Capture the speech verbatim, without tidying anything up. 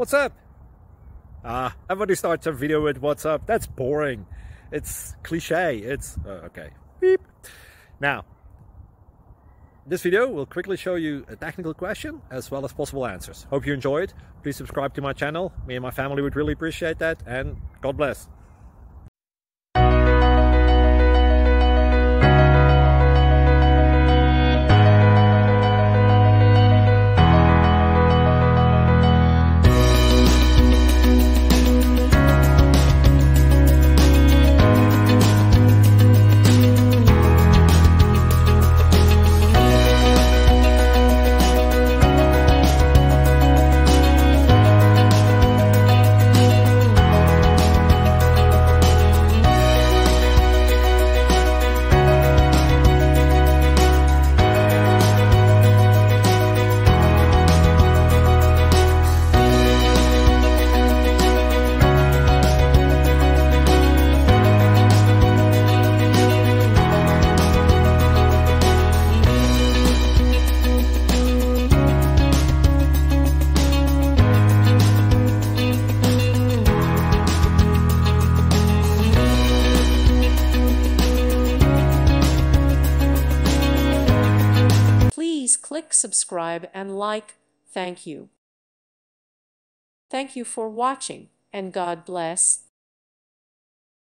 What's up? Ah, everybody starts a video with what's up. That's boring. It's cliche. It's uh, okay. Beep. Now, this video will quickly show you a technical question as well as possible answers. Hope you enjoyed. Please subscribe to my channel. Me and my family would really appreciate that, and God bless. Please click subscribe and like. Thank you. Thank you for watching, and God bless.